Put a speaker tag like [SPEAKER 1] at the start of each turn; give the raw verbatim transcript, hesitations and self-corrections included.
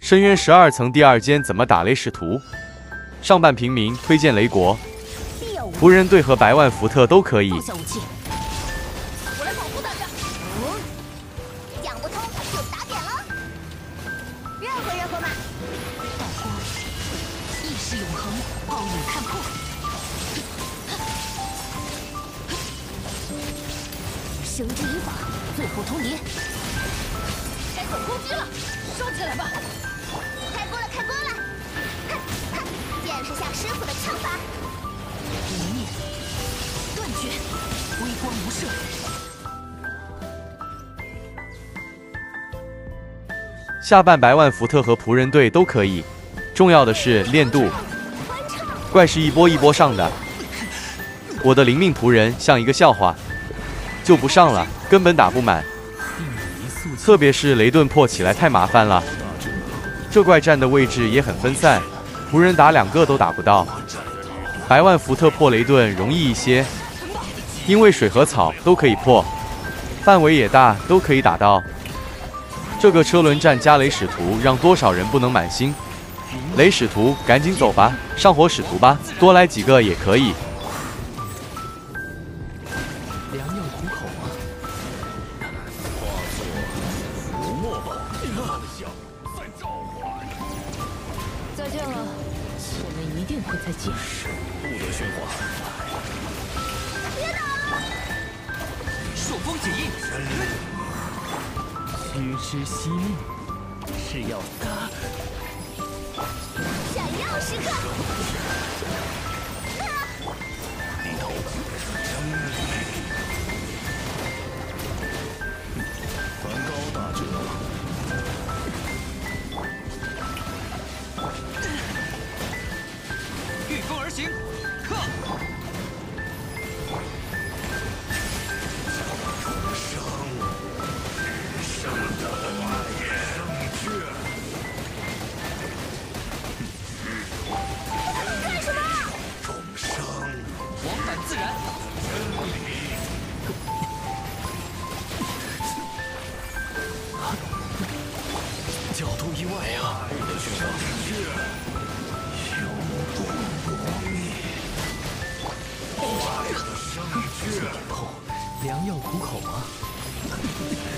[SPEAKER 1] 深渊十二层第二间怎么打雷使徒？上半平民推荐雷国，仆人队和百万福特都可以。
[SPEAKER 2] 放下武器，我来保护大家。嗯，讲不通就打点了。热乎热乎嘛。道光，意识永恒，暴雨看破。生之以法，最后通牒。该走攻击了，收起来吧。开锅了，开锅了！哼哼，见识下师傅的枪法。一念，断绝，微光无射。
[SPEAKER 1] 下半百万福特和仆人队都可以，重要的是练度。怪是一波一波上的，我的灵命仆人像一个笑话，就不上了，根本打不满。特别是雷顿破起来太麻烦了，这怪站的位置也很分散，仆人打两个都打不到。百万福特破雷顿容易一些，因为水和草都可以破，范围也大，都可以打到。这个车轮战加雷使徒，让多少人不能满心？雷使徒赶紧走吧，上火使徒吧，多来几个也可以。
[SPEAKER 3] 良药苦口啊！
[SPEAKER 2] 再见了，
[SPEAKER 3] 我们一定会再见。
[SPEAKER 4] 不得喧哗！
[SPEAKER 2] 别打了！
[SPEAKER 3] 朔风解印，须知惜命，是要杀。
[SPEAKER 2] 闪耀时刻！
[SPEAKER 4] 低头。梵高大者。
[SPEAKER 3] 御风而行，克！
[SPEAKER 4] 生，生的圣血。
[SPEAKER 2] 干什么？
[SPEAKER 4] 众生，
[SPEAKER 3] 往返自然。
[SPEAKER 4] 真理。
[SPEAKER 3] 角度意外啊！
[SPEAKER 4] 不得喧哗。永不磨灭。爱的圣血。
[SPEAKER 3] 痛，良药苦口啊！